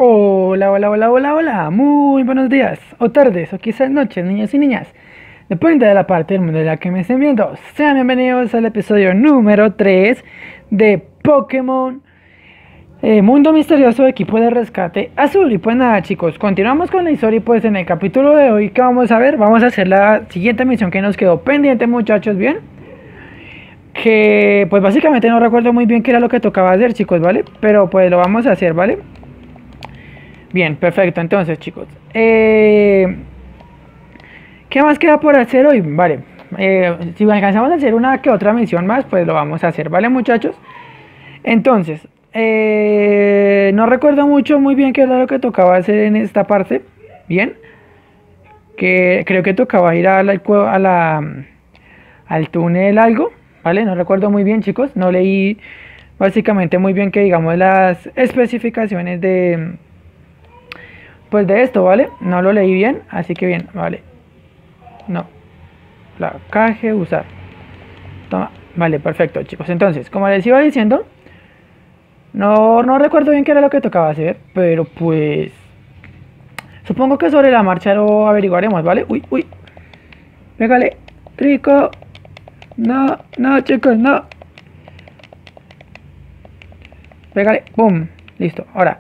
Hola, hola, hola, hola, hola, muy buenos días, o tardes, o quizás noches, niños y niñas. Depende de la parte del mundo de la que me estén viendo. Sean bienvenidos al episodio número 3 de Pokémon Mundo Misterioso Equipo de Rescate Azul. Y pues nada, chicos, continuamos con la historia y pues en el capítulo de hoy, ¿qué vamos a ver? Vamos a hacer la siguiente misión que nos quedó pendiente, muchachos, ¿bien? Que pues básicamente no recuerdo muy bien qué era lo que tocaba hacer, chicos, ¿vale? Pero pues lo vamos a hacer, ¿vale? Bien, perfecto. Entonces, chicos, ¿qué más queda por hacer hoy? Vale, si alcanzamos a hacer una que otra misión más, pues lo vamos a hacer, ¿vale, muchachos? Entonces, no recuerdo muy bien qué era lo que tocaba hacer en esta parte. Bien, que creo que tocaba ir al túnel algo, ¿vale? No recuerdo muy bien, chicos. No leí básicamente muy bien que digamos las especificaciones de pues de esto, ¿vale? No lo leí bien, así que bien, vale. No, placaje, usar. Toma, vale, perfecto, chicos. Entonces, como les iba diciendo, no recuerdo bien qué era lo que tocaba hacer, pero pues supongo que sobre la marcha lo averiguaremos, ¿vale? Uy, uy, pégale, trico. No, no, chicos, no. Pégale, boom, listo. Ahora,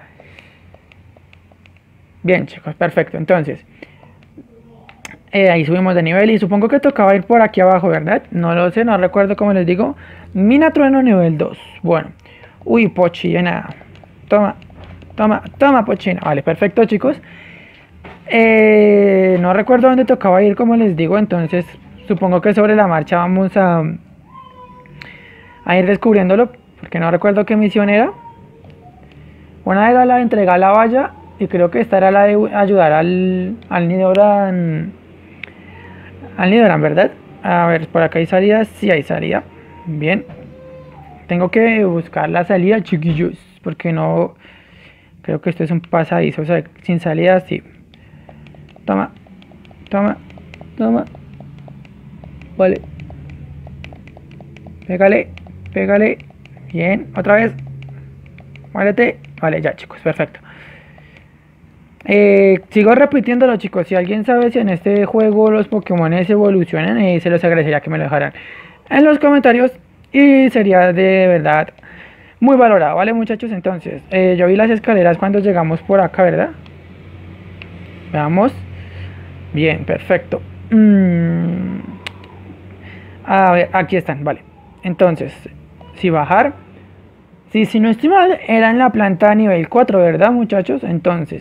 bien, chicos, perfecto. Entonces, ahí subimos de nivel y supongo que tocaba ir por aquí abajo, ¿verdad? No lo sé, no recuerdo cómo les digo. Mina trueno nivel 2. Bueno. Uy, pochina. Toma, toma, toma, pochina. Vale, perfecto, chicos. No recuerdo dónde tocaba ir, como les digo. Entonces, supongo que sobre la marcha vamos a ir descubriéndolo. Porque no recuerdo qué misión era. Una era la de entregar la valla. Y creo que esta era la de ayudar al Nidoran. Al Nidoran, ¿verdad? A ver, por acá hay salida. Sí, hay salida. Bien. Tengo que buscar la salida, chiquillos. Porque no. Creo que esto es un pasadizo. O sea, sin salida, sí. Toma. Toma. Toma. Vale. Pégale. Pégale. Bien. Otra vez. Muérete. Vale, ya, chicos. Perfecto. Sigo repitiéndolo, chicos. Si alguien sabe si en este juego los Pokémon evolucionan, se los agradecería que me lo dejaran en los comentarios. Y sería de verdad muy valorado, ¿vale, muchachos? Entonces, yo vi las escaleras cuando llegamos por acá, ¿verdad? Veamos. Bien, perfecto. A ver, aquí están, vale. Entonces, si bajar. Si no estoy mal, era en la planta nivel 4, ¿verdad, muchachos? Entonces,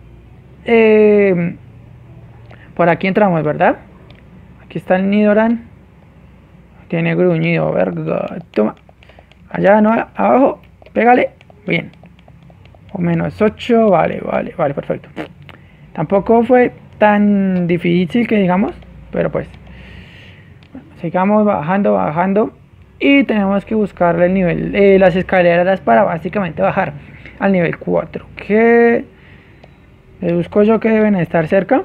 por aquí entramos, ¿verdad? Aquí está el Nidoran. Tiene gruñido, verga. Toma. Allá, no, abajo. Pégale. Bien. O -8. Vale, vale, vale, perfecto. Tampoco fue tan difícil que digamos. Pero pues. Sigamos bajando, bajando. Y tenemos que buscarle el nivel. Las escaleras para básicamente bajar al nivel 4. Que deduzco yo que deben estar cerca.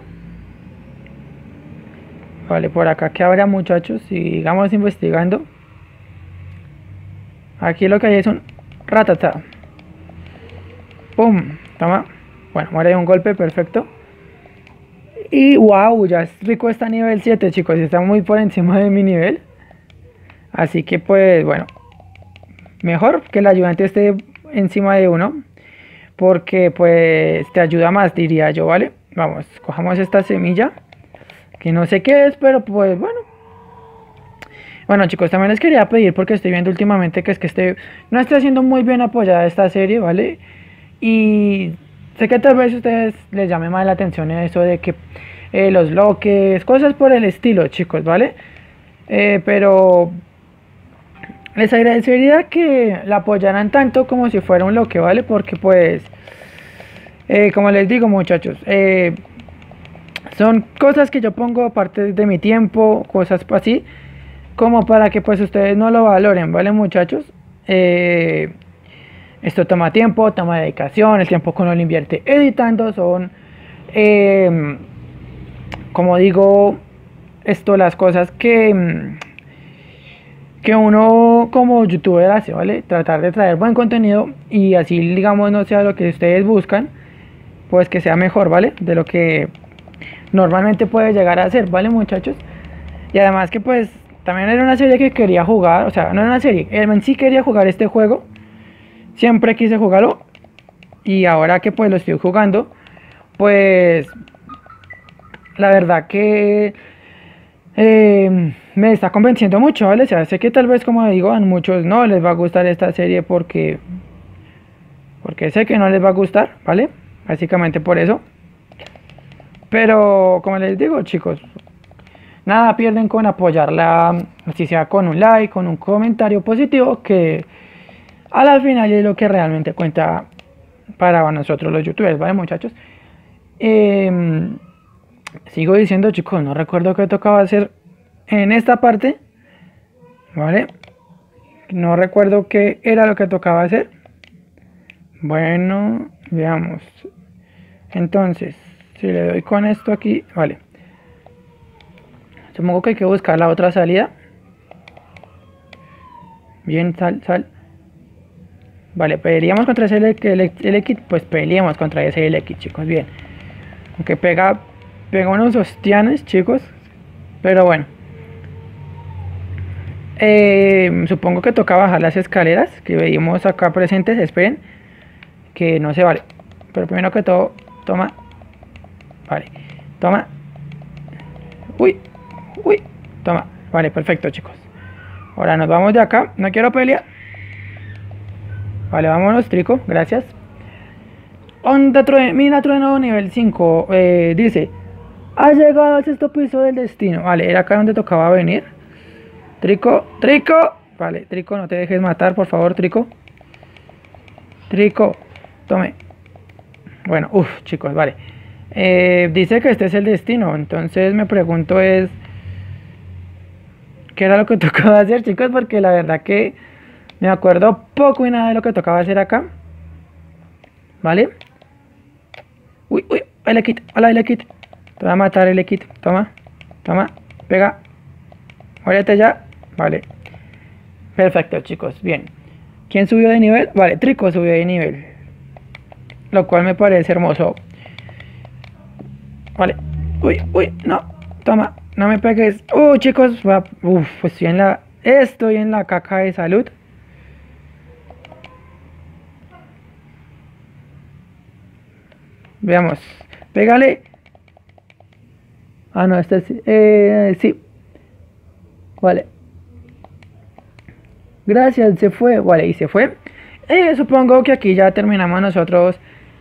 Vale, por acá que habrá, muchachos. Sigamos investigando. Aquí lo que hay es un ratata. Pum, toma. Bueno, muere de un golpe, perfecto. Y wow, ya es rico está a nivel 7, chicos. Está muy por encima de mi nivel. Así que pues bueno, mejor que el ayudante esté encima de uno. Porque pues te ayuda más, diría yo, ¿vale? Vamos, cojamos esta semilla. Que no sé qué es, pero pues bueno. Bueno, chicos, también les quería pedir porque estoy viendo últimamente que es que no estoy haciendo muy bien apoyada esta serie, ¿vale? Y sé que tal vez a ustedes les llame más la atención eso de que los bloques, cosas por el estilo, chicos, ¿vale? Pero les agradecería que la apoyaran tanto como si fuera un bloque, ¿vale? Porque pues, como les digo, muchachos, son cosas que yo pongo aparte de mi tiempo, cosas así, como para que pues ustedes no lo valoren, ¿vale, muchachos? Esto toma tiempo, toma dedicación, el tiempo que uno lo invierte editando son, como digo, esto las cosas que uno como youtuber hace, ¿vale? Tratar de traer buen contenido y así digamos no sea lo que ustedes buscan, pues que sea mejor, ¿vale? De lo que normalmente puede llegar a ser, ¿vale, muchachos? Y además que pues también era una serie que quería jugar, o sea, no era una serie, él en sí quería jugar este juego, siempre quise jugarlo, y ahora que pues lo estoy jugando, pues la verdad que me está convenciendo mucho, ¿vale? O sea, sé que tal vez, como digo, a muchos no les va a gustar esta serie porque sé que no les va a gustar, ¿vale? Básicamente por eso. Pero como les digo, chicos, nada pierden con apoyarla, si sea con un like, con un comentario positivo, que a la final es lo que realmente cuenta para nosotros los youtubers, ¿vale, muchachos? Sigo diciendo, chicos, no recuerdo qué tocaba hacer en esta parte, ¿vale? No recuerdo qué era lo que tocaba hacer. Bueno, veamos. Entonces, si le doy con esto aquí, vale. Supongo que hay que buscar la otra salida. Bien, sal. Vale, peleamos contra ese Elekid, pues peleamos contra ese Elekid, chicos, bien. Aunque pega unos hostianes, chicos. Pero bueno. Supongo que toca bajar las escaleras que veíamos acá presentes, esperen. Que no se vale. Pero primero que todo, toma. Vale, toma. Uy, toma. Vale, perfecto, chicos. Ahora nos vamos de acá. No quiero pelear. Vale, vámonos, Trico, gracias. Mina trueno nivel 5. Dice: ha llegado al sexto piso del destino. Vale, era acá donde tocaba venir. Trico. Vale, Trico, no te dejes matar, por favor, Trico. Tome. Bueno, chicos, vale. Dice que este es el destino. Entonces me pregunto es, ¿qué era lo que tocaba hacer, chicos? Porque la verdad que me acuerdo poco y nada de lo que tocaba hacer acá. ¿Vale? Uy, Elekid. Hola, Elekid. Te voy a matar, Elekid. Toma. Pega. Muérete ya. Vale. Perfecto, chicos. Bien. ¿Quién subió de nivel? Vale, Trico subió de nivel. Lo cual me parece hermoso. Vale. Uy, no. Toma. No me pegues. Chicos. Pues estoy en la caca de salud. Veamos. Pégale. Ah, no, este sí. Vale. Gracias, se fue. Vale, y se fue. Supongo que aquí ya terminamos nosotros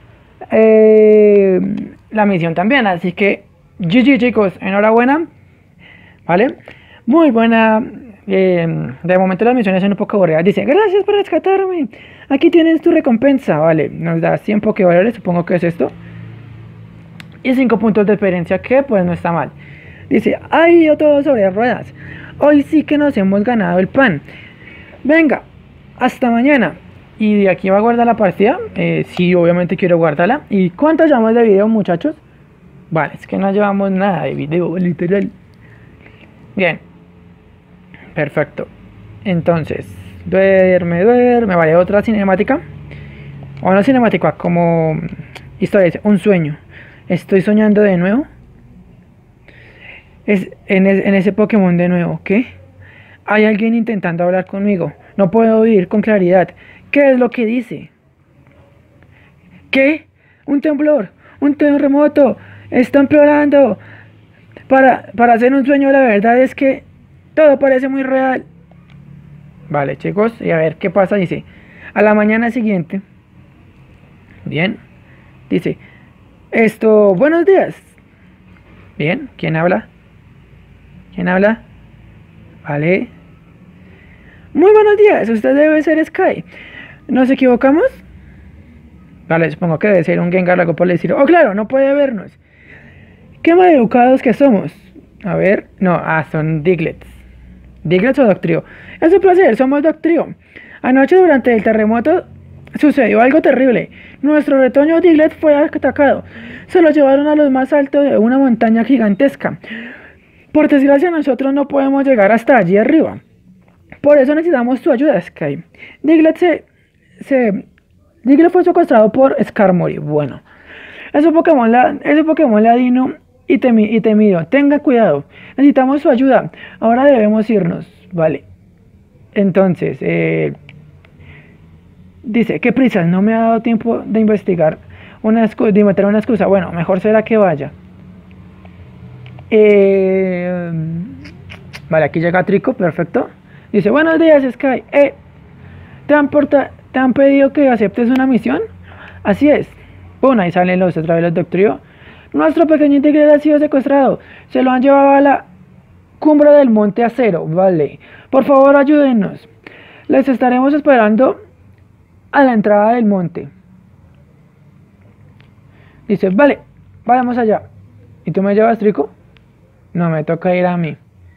la misión también. Así que GG, chicos, enhorabuena. Vale. Muy buena. De momento las misiones son un poco aburridas. Dice: gracias por rescatarme. Aquí tienes tu recompensa. Vale, nos da 100 Pokévalores. Supongo que es esto. Y 5 puntos de experiencia, que pues no está mal. Dice: ha ido todo sobre ruedas. Hoy sí que nos hemos ganado el pan. Venga, hasta mañana. Y de aquí va a guardar la partida. Sí, obviamente quiero guardarla. ¿Y cuánto llevamos de video, muchachos? Vale, es que no llevamos nada de video, literal. Bien. Perfecto. Entonces, duerme. Vale, otra cinemática. O no cinemática, como historia. Dice: un sueño. Estoy soñando de nuevo. Es en ese Pokémon de nuevo. ¿Qué? Hay alguien intentando hablar conmigo. No puedo oír con claridad. ¿Qué es lo que dice? ¿Qué? Un temblor. Un terremoto. Está empeorando. Para hacer un sueño, la verdad es que todo parece muy real. Vale, chicos. Y a ver qué pasa. Dice: a la mañana siguiente. Bien. Dice: buenos días. Bien, ¿quién habla? Vale. Muy buenos días, usted debe ser Sky. ¿Nos equivocamos? Vale, supongo que debe ser un Gengar, algo por el estilo. Oh, claro, no puede vernos. Qué maleducados que somos. A ver, no, son Diglets. ¿Diglets o Doctrio? Es un placer, somos Doctrio. Anoche durante el terremoto sucedió algo terrible. Nuestro retoño Diglett fue atacado. Se lo llevaron a lo más alto de una montaña gigantesca. Por desgracia, nosotros no podemos llegar hasta allí arriba. Por eso necesitamos tu ayuda, Sky. Diglett fue secuestrado por Skarmory. Bueno, Es un Pokémon ladino y temido. Tenga cuidado. Necesitamos su ayuda. Ahora debemos irnos. Vale. Entonces, dice, qué prisas, no me ha dado tiempo de investigar de meter una excusa. Bueno, mejor será que vaya. Vale, aquí llega Trico, perfecto. Dice, buenos días, Sky. ¿Te han pedido que aceptes una misión? Así es. Bueno, ahí salen otra vez los Doctrio. Nuestro pequeño integrante ha sido secuestrado. Se lo han llevado a la cumbre del Monte Acero. Vale. Por favor, ayúdenos. Les estaremos esperando a la entrada del monte. Dice, vale, vayamos allá. ¿Y tú me llevas, Trico? No, me toca ir a mí.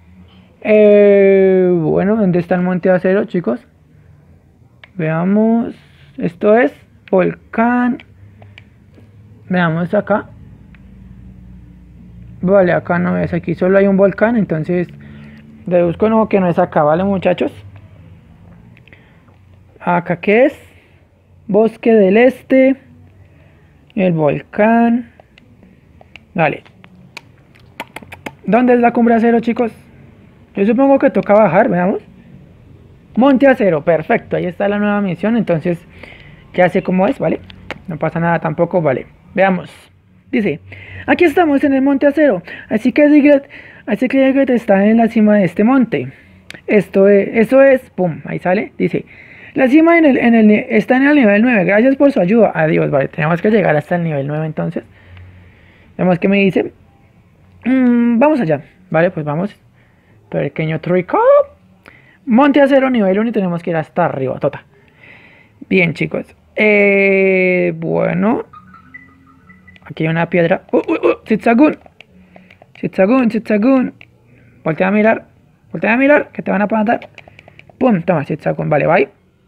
Bueno, ¿dónde está el Monte Acero, chicos? Veamos. Esto es volcán. Veamos acá. Vale, acá no es. Aquí solo hay un volcán. Entonces deduzco no, que no es acá, ¿vale, muchachos? Acá, ¿qué es? Bosque del Este. El volcán. Vale. ¿Dónde es la cumbre Acero, chicos? Yo supongo que toca bajar, veamos. Monte Acero, perfecto. Ahí está la nueva misión. Entonces ya sé cómo es, ¿vale? No pasa nada tampoco, vale. Veamos. Dice, aquí estamos en el Monte Acero. Así que Diglett está en la cima de este monte. Eso es, pum, ahí sale. Dice, la cima está en el nivel 9. Gracias por su ayuda. Adiós, vale. Tenemos que llegar hasta el nivel 9 entonces. Vemos que me dice. Vamos allá. Vale, pues vamos. Pequeño Trico. Monte Acero nivel 1 y tenemos que ir hasta arriba, tota. Bien, chicos. Bueno. Aquí hay una piedra. Zigzagoon. Zigzagoon. Voltea a mirar, que te van a matar. Pum, toma, Zigzagoon. Vale, bye.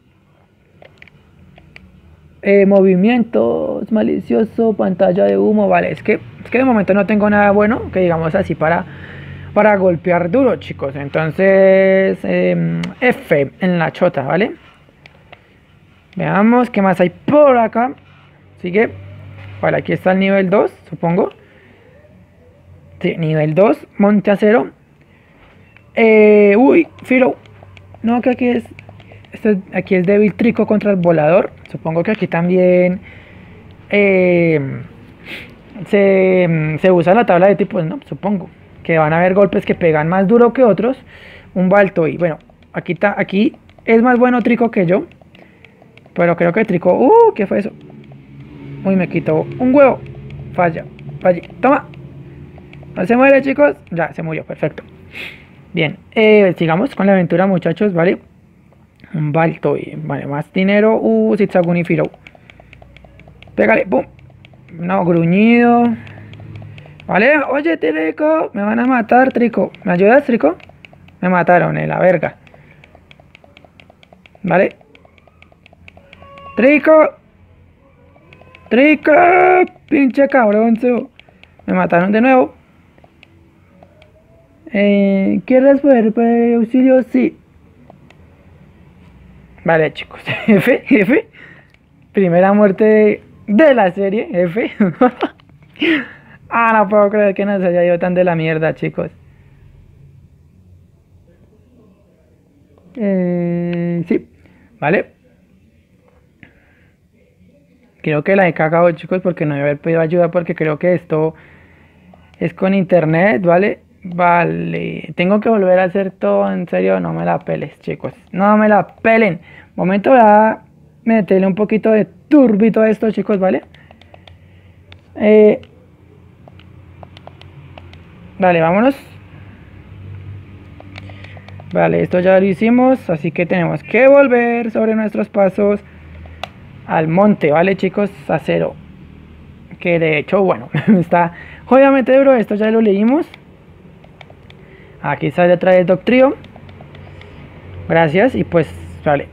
Movimientos, malicioso, pantalla de humo. Vale, es que de momento no tengo nada bueno, que digamos así, para golpear duro, chicos. Entonces, F en la chota, ¿vale? Veamos qué más hay por acá. Sigue. Vale, aquí está el nivel 2, supongo. Sí, nivel 2, Monte Acero. Uy, Firo. No, que aquí es débil Trico contra el volador. Supongo que aquí también se usa la tabla de tipos, ¿no? Supongo que van a haber golpes que pegan más duro que otros. Un Balto y bueno, aquí es más bueno Trico que yo. Pero creo que Trico... ¿qué fue eso? Uy, me quitó un huevo. Falla. Toma. No se muere, chicos. Ya, se murió, perfecto. Bien, sigamos con la aventura, muchachos, ¿vale? Un Balto y... Vale, más dinero. Zigzagoon y Firo. Pégale, pum. No, gruñido. Vale, oye, Trico. Me van a matar, Trico. ¿Me ayudas, Trico? Me mataron, la verga. Vale. Trico. Pinche cabronzo. Me mataron de nuevo. ¿Quieres pedir auxilio? Sí. Vale, chicos. F. Primera muerte de la serie. F. No puedo creer que nos haya ido tan de la mierda, chicos. Sí. Vale. Creo que la he cagado, chicos, porque no he haber pedido ayuda, porque creo que esto es con internet, ¿vale? Vale, tengo que volver a hacer todo, en serio, no me la peles, chicos. No me la pelen. Momento, voy a meterle un poquito de turbito a esto, chicos, ¿vale? Vale, vámonos. Vale, esto ya lo hicimos, así que tenemos que volver sobre nuestros pasos al monte, ¿vale, chicos? Acero. Que de hecho, bueno, está obviamente duro, esto ya lo leímos. Aquí sale otra vez Doctrio. Gracias, y pues, vale.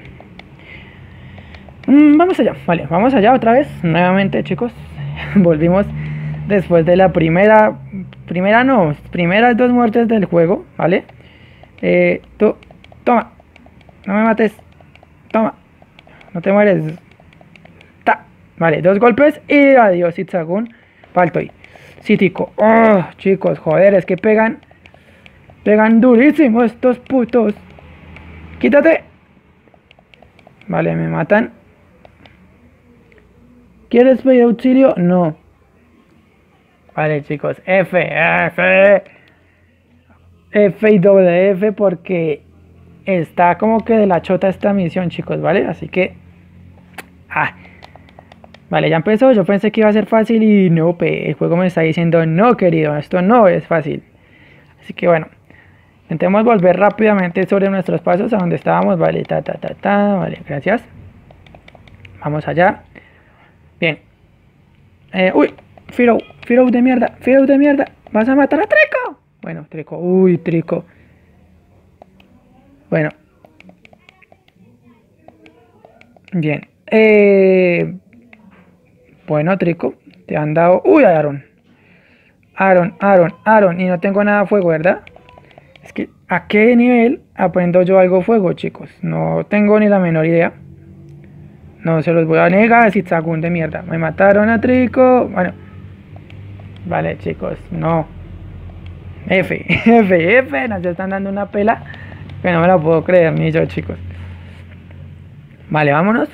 Vamos allá, vale, vamos allá otra vez, nuevamente, chicos. Volvimos después de la primeras dos muertes del juego, ¿vale? Tú, toma, no me mates, toma, no te mueres. Vale, 2 golpes y adiós, Zigzagoon. Paltoy. Cítico. Oh, chicos, joder, es que pegan durísimo estos putos. Quítate. Vale, me matan. ¿Quieres pedir auxilio? No. Vale, chicos, F y doble F porque está como que de la chota esta misión, chicos, ¿vale? Así que... Vale, ya empezó. Yo pensé que iba a ser fácil y no, el juego me está diciendo no, querido, esto no es fácil. Así que bueno, intentemos volver rápidamente sobre nuestros pasos a donde estábamos. Vale, vale, gracias. Vamos allá. Bien. Uy, Firo de mierda, vas a matar a Trico. Bueno, Trico, uy, Trico. Bueno. Bien. Bueno, Trico, te han dado... Uy, Aaron, y no tengo nada de fuego, ¿verdad? Es que, ¿a qué nivel aprendo yo algo fuego, chicos? No tengo ni la menor idea. No se los voy a negar, Zigzagoon de mierda. Me mataron a Trico. Bueno. Vale, chicos, no. F, nos están dando una pela que no me la puedo creer ni yo, chicos. Vale, vámonos.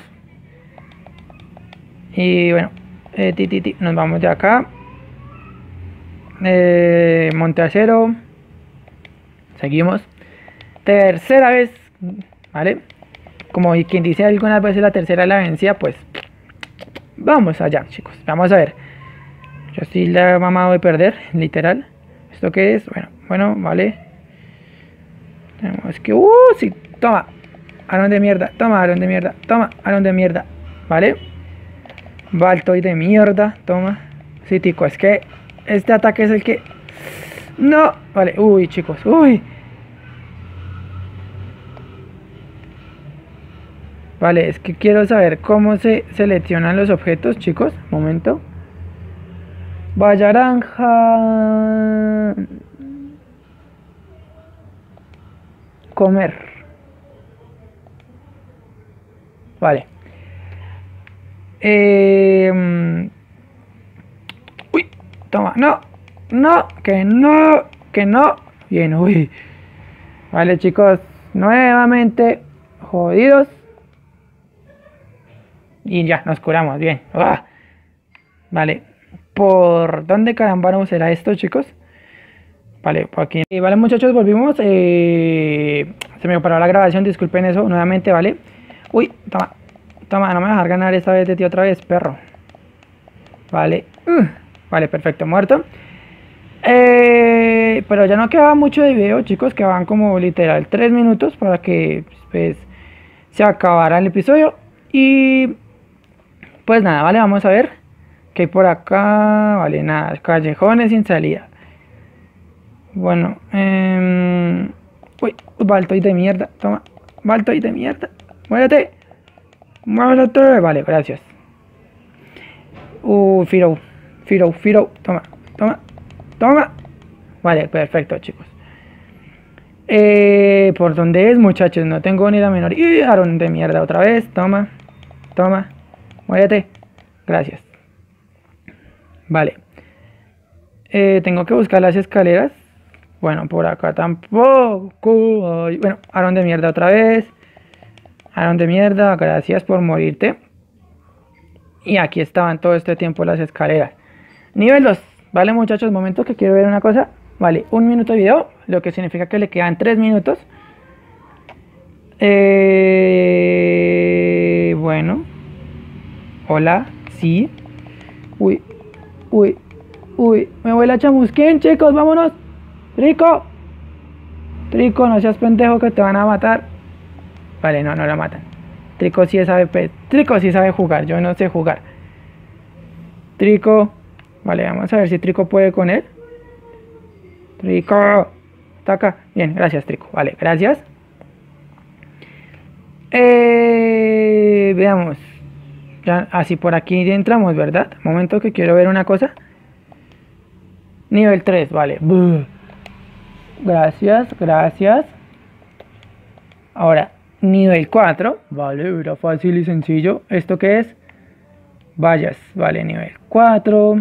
Y bueno, nos vamos de acá. Monte Acero. Seguimos. Tercera vez, ¿vale? Como quien dice algunas veces la tercera es la vencida, pues vamos allá, chicos. Vamos a ver. Yo estoy la mamado de perder, literal. ¿Esto qué es? Bueno, vale. Tenemos que... sí, toma. Aaron de mierda, toma, Aaron de mierda, toma, Aaron de mierda. Vale. Baltoy de mierda, toma. Sí, tico, es que este ataque es el que... No, vale, uy, chicos, uy. Vale, es que quiero saber cómo se seleccionan los objetos, chicos. Momento. Vallaranja. Comer. Vale. Uy, toma, no, que no. Bien, uy. Vale, chicos, nuevamente jodidos. Y ya, nos curamos, bien. Vale, ¿por dónde caramba será esto, chicos? Vale, por aquí. Vale, muchachos, volvimos. Se me paró la grabación, disculpen eso, nuevamente, vale. Uy, toma, no me vas a dejar ganar esta vez de ti otra vez, perro. Vale, vale, perfecto, muerto. Pero ya no quedaba mucho de video, chicos, quedaban como literal 3 minutos para que pues se acabara el episodio. Y pues nada, vale, vamos a ver qué hay por acá. Vale, nada, callejones sin salida. Bueno, uy, Baltoy de mierda, toma, Baltoy de mierda, muérete, vale, gracias. Firo, toma, vale, perfecto, chicos. ¿Por dónde es, muchachos? No tengo ni la menor. Y Aaron de mierda otra vez, toma, muérete, gracias. Vale, tengo que buscar las escaleras. Bueno, por acá tampoco. Bueno, Aaron de mierda otra vez. Aaron de mierda, gracias por morirte. Y aquí estaban todo este tiempo las escaleras. Nivel 2. Vale, muchachos, momento que quiero ver una cosa. Vale, 1 minuto de video, lo que significa que le quedan 3 minutos. Bueno. Hola, sí. Uy. Me voy a chamusquén, chicos, vámonos. Trico, no seas pendejo que te van a matar. Vale, no la matan. Trico sí sabe jugar, yo no sé jugar. Trico. Vale, vamos a ver si Trico puede con él. Trico. Ataca. Bien, gracias, Trico. Vale, gracias. Veamos. Ya, así por aquí entramos, ¿verdad? Momento que quiero ver una cosa. Nivel 3, vale. Gracias. Ahora, nivel 4. Vale, era fácil y sencillo. ¿Esto qué es? Vallas, vale, nivel 4.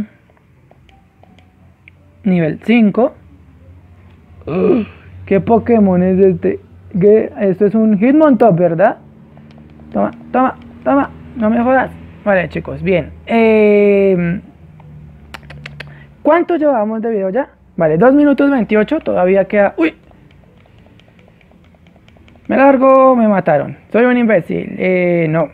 Nivel 5. ¿Qué Pokémon es este? Esto es un Hitmontop, ¿verdad? Toma, toma, toma. No me jodas. Vale, chicos, bien. ¿Cuánto llevamos de video ya? Vale, 2 minutos 28. Todavía queda... ¡Uy! Me largo, me mataron. Soy un imbécil. No.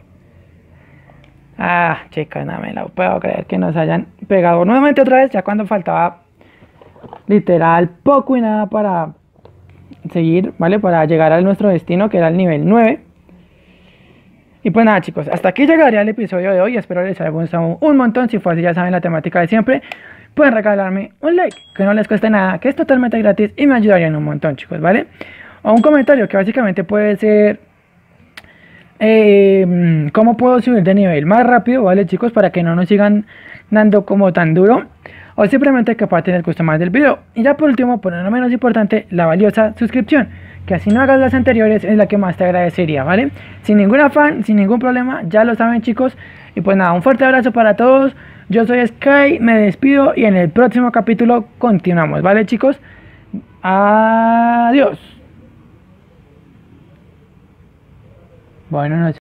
Ah, chicas, no me la puedo creer que nos hayan pegado nuevamente otra vez. Ya cuando faltaba literal poco y nada para seguir, ¿vale? Para llegar a nuestro destino, que era el nivel 9. Y pues nada, chicos, hasta aquí llegaría el episodio de hoy. Espero les haya gustado un montón. Si fue así, ya saben la temática de siempre. Pueden regalarme un like, que no les cueste nada, que es totalmente gratis y me ayudarían un montón, chicos, ¿vale? O un comentario, que básicamente puede ser cómo puedo subir de nivel más rápido, ¿vale, chicos? Para que no nos sigan dando como tan duro. O simplemente que parte les guste más del video. Y ya por último, pero no menos importante, la valiosa suscripción, que así no hagas las anteriores, es la que más te agradecería, ¿vale? Sin ningún afán, sin ningún problema, ya lo saben, chicos. Y pues nada, un fuerte abrazo para todos. Yo soy Sky, me despido y en el próximo capítulo continuamos, ¿vale, chicos? Adiós. Buenas noches.